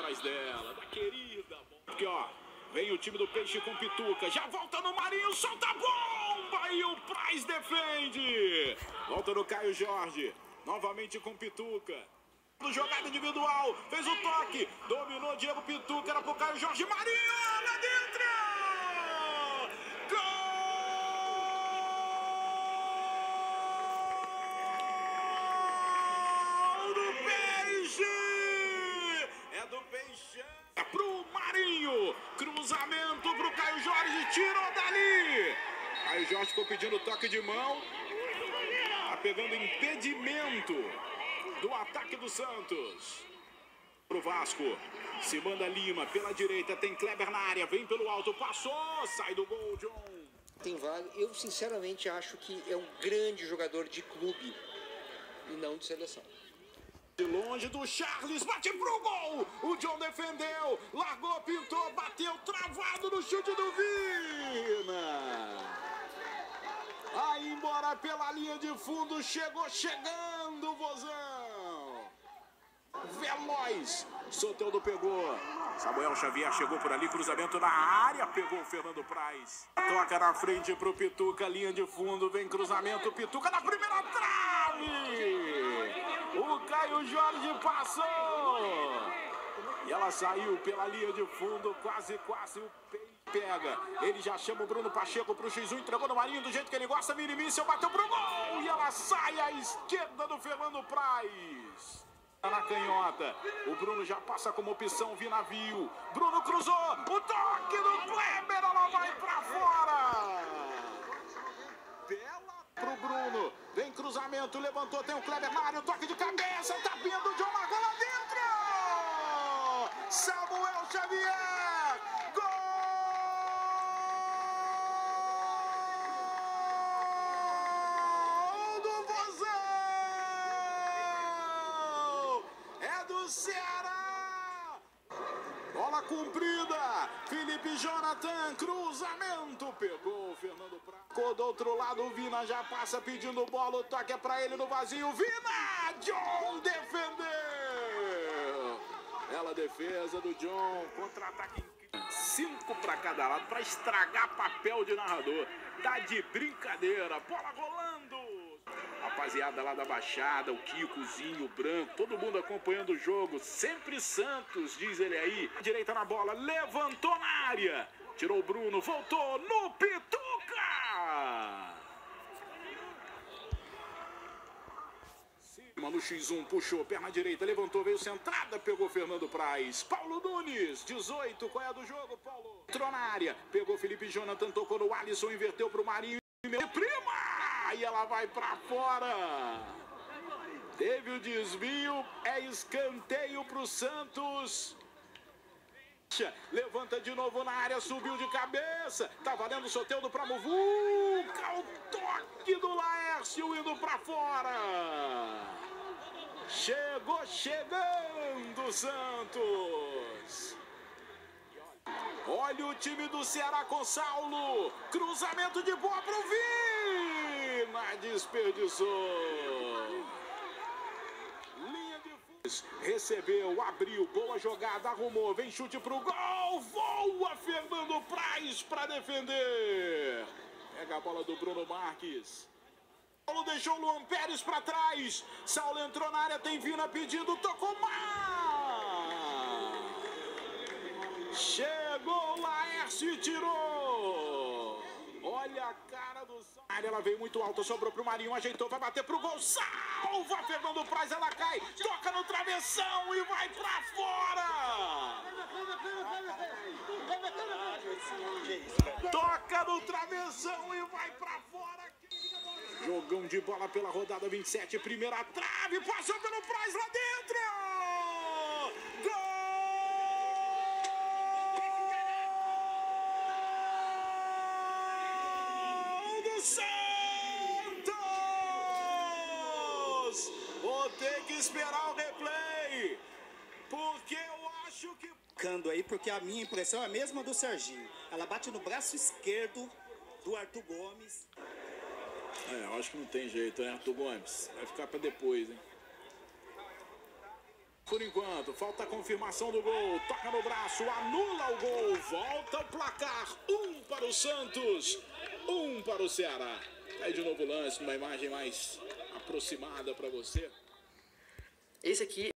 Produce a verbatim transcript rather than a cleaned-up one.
atrás dela, da querida. Aqui, ó, vem o time do Peixe com Pituca, já volta no Marinho, solta a bomba e o Praz defende. Volta no Caio Jorge, novamente com Pituca. Jogada individual, fez o toque, dominou Diego Pituca, era pro Caio Jorge, Marinho, lá dentro! Gol do Peixe! É do Peixe! É pro Marinho, cruzamento pro Caio Jorge, tirou dali! Caio Jorge ficou pedindo toque de mão, tá pegando impedimento do ataque do Santos. Pro Vasco, se manda Lima pela direita, tem Kleber na área, vem pelo alto, passou, sai do gol, John. Tem vaga, eu sinceramente acho que é um grande jogador de clube e não de seleção. De longe do Charles, bate pro gol, o John defendeu, largou, pintou, bateu, travado no chute do Vina. Aí embora pela linha de fundo, chegou chegando o Vozão. Veloz, Soteldo pegou. Samuel Xavier chegou por ali, cruzamento na área, pegou o Fernando Praz. Toca na frente pro Pituca, linha de fundo, vem cruzamento, Pituca na primeira trave. O Caio Jorge passou. E ela saiu pela linha de fundo, quase, quase o peito. Pega, ele já chama o Bruno Pacheco pro X um, entregou no Marinho do jeito que ele gosta, Minimício bateu pro gol e ela sai à esquerda do Fernando Praz. Na canhota, o Bruno já passa como opção, Vinavio, Bruno cruzou, o toque do Kleber, ela vai pra fora. Bela pro Bruno, vem cruzamento, levantou, tem o Kleber na área, o toque de cabeça, tá vindo o John Marcos lá dentro. Samuel Xavier, gol! Ceará, bola cumprida, Felipe Jonathan, cruzamento, pegou o Fernando Praz, do outro lado o Vina já passa pedindo bola, o toque é pra ele no vazio, Vina, John defendeu, bela defesa do John, contra-ataque, cinco para cada lado, para estragar papel de narrador, tá de brincadeira, bola rolando. Rapaziada lá da Baixada, o Kikozinho, o Branco, todo mundo acompanhando o jogo. Sempre Santos, diz ele aí. Direita na bola, levantou na área. Tirou o Bruno, voltou no Pituca! Cima no X um, puxou, perna direita, levantou, veio centrada, pegou Fernando Praz. Paulo Nunes, dezoito, qual é a do jogo, Paulo? Entrou na área, pegou Felipe Jonathan, tocou no Alisson, inverteu pro Marinho. Prima! E ela vai pra fora. Teve o desvio, é escanteio pro Santos. Levanta de novo na área, subiu de cabeça. Tá valendo o Soteldo pra Muvuca. O toque do Laércio indo pra fora. Chegou chegando o Santos. Olha o time do Ceará com Saulo. Cruzamento de bola pro Vina. Desperdiçou. Linha de fundo. Recebeu, abriu, boa jogada, arrumou. Vem chute pro gol. Voa Fernando Praz para defender. Pega a bola do Bruno Marques. Saulo deixou o Luan Pérez para trás. Saulo entrou na área, tem Vina pedindo, tocou mal. Chegou o Laércio e tirou. Olha a cara do Saulo. Ela veio muito alta, sobrou pro Marinho, ajeitou, vai bater pro gol. Salva Fernando Praz, ela cai, toca no travessão e vai pra fora. Toca no travessão e vai pra fora. Jogão de bola pela rodada vinte e sete, primeira trave, passou pelo Praz lá dentro. Gol! Santos! Vou ter que esperar o replay, porque eu acho que... Aí, porque a minha impressão é a mesma do Serginho. Ela bate no braço esquerdo do Arthur Gomes. É, eu acho que não tem jeito, né, Arthur Gomes? Vai ficar pra depois, hein? Por enquanto, falta a confirmação do gol. Toca no braço, anula o gol. Volta o placar. Um para o Santos, um para o Ceará. Aí de novo o lance, uma imagem mais aproximada para você. Esse aqui